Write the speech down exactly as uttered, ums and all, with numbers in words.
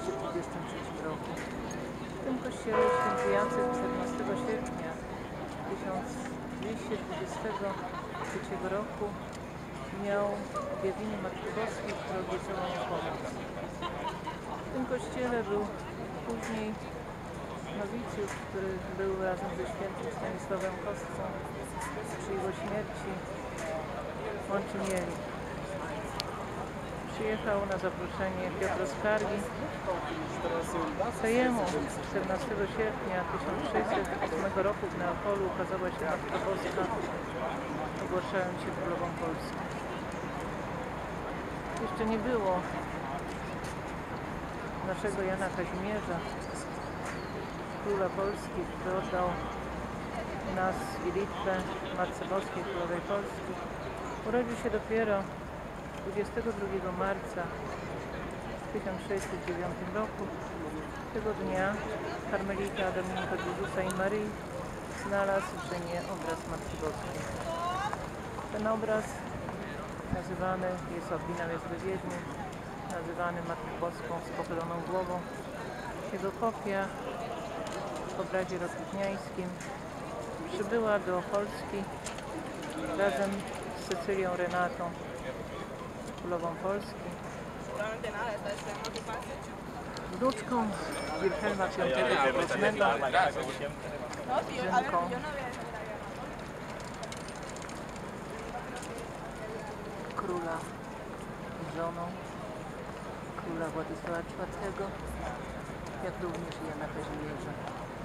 dwieście dwudziestym trzecim roku. W tym kościele święty Jacek czternastego sierpnia tysiąc dwieście dwudziestego trzeciego roku miał objawienie Matki Boskiej, która obiecała mu pomoc. W tym kościele był później nowicjusz, który był razem ze świętym Stanisławem Kostcą przy jego śmierci łączy mieli. Przyjechał na zaproszenie Piotr Skargi. To jemu czternastego sierpnia tysiąc sześćset ósmego roku w Neapolu ukazała się Matka Boska, ogłaszając się królową Polski. Jeszcze nie było naszego Jana Kazimierza, króla Polski, który oddał nas i Litwę Matce Boskiej, królowej Polski. Urodził się dopiero dwudziestego drugiego marca tysiąc sześćset dziewiątego roku. Tego dnia karmelita Dominika z Jezusa i Maryi znalazł w Rzymie obraz Matki Boskiej. Ten obraz nazywany jest, oryginał jest we Wiedniu, nazywany Matką Boską z pochyloną głową. Jego kopia w obrazie rokitniańskim przybyła do Polski razem z Cecylią Renatą, królową Polski, wnuczką Wilhelma piątego Królewnego, żonką króla, żoną króla Władysława czwartego, jak również Jana Kazimierza.